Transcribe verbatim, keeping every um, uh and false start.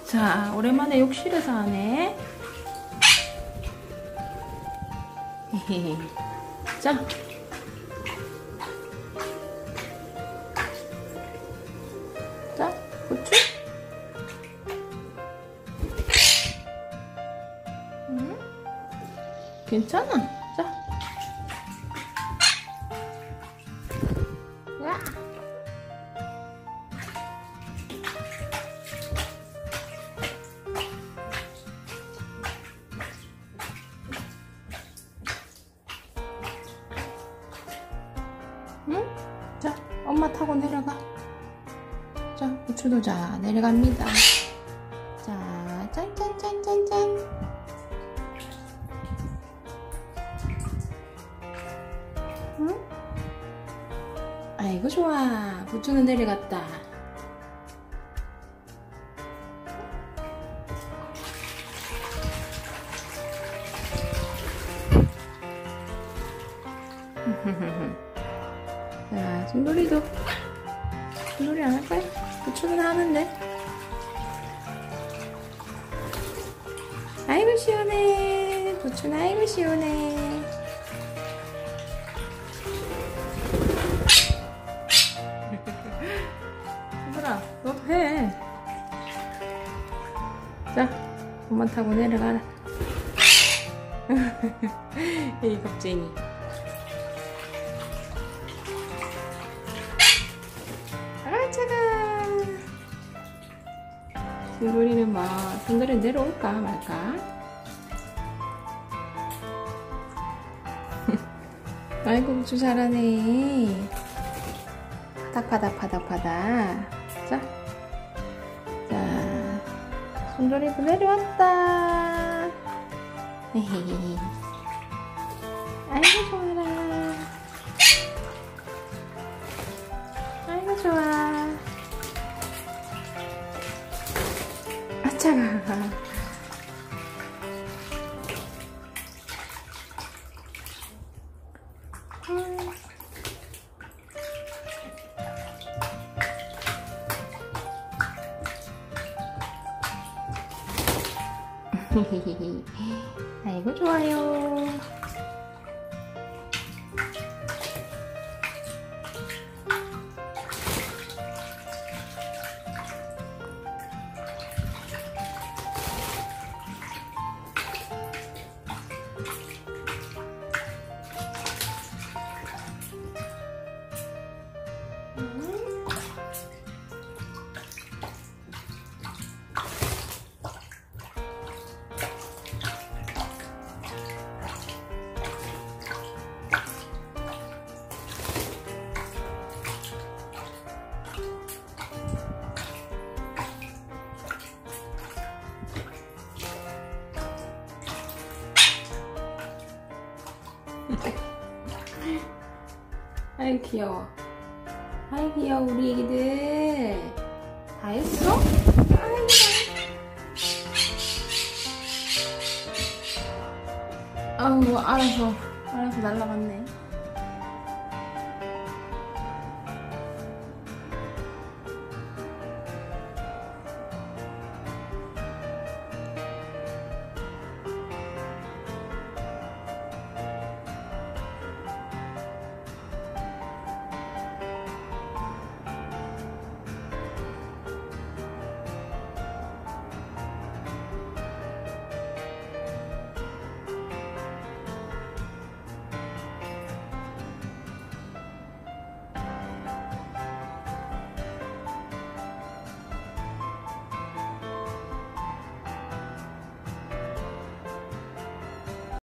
자, 오랜만에 욕실에서 하네. 자. 자, 고추. 응? 괜찮아. 자. 야. 응? 자, 엄마 타고 내려가. 자, 고추도 자, 내려갑니다. 자, 짠짠짠짠짠. 응? 아이고, 좋아. 고추는 내려갔다. 자, 순돌이도. 순돌이 안 할 거야? 고추는 하는데. 아이고, 시원해. 고추는 아이고, 시원해. 순돌아, 너도 해. 자, 엄마 타고 내려가라. 이 겁쟁이. 아, 차가. 순돌이는 뭐, 순돌이 내려올까 말까? 아이고, 고추 잘하네. 파닥파닥 파닥파닥. 자, 자, 순돌이도 내려왔다. 헤헤헤. 아이고, 좋아라. 아이고, 좋아. 아차가. 음. 아이고, 좋아요. 아이 귀여워. 아이 귀여워 우리 애기들. 다 했어? 아이고. 아우 알아서 알아서 날라갔네.